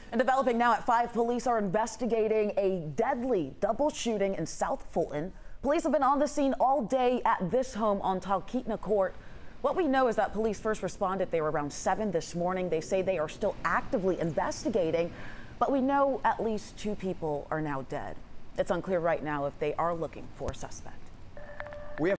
And developing now at 5, police are investigating a deadly double shooting in South Fulton. Police have been on the scene all day at this home on Talkeetna Court. What we know is that police first responded there around 7 this morning. They say they are still actively investigating, but we know at least 2 people are now dead. It's unclear right now if they are looking for a suspect.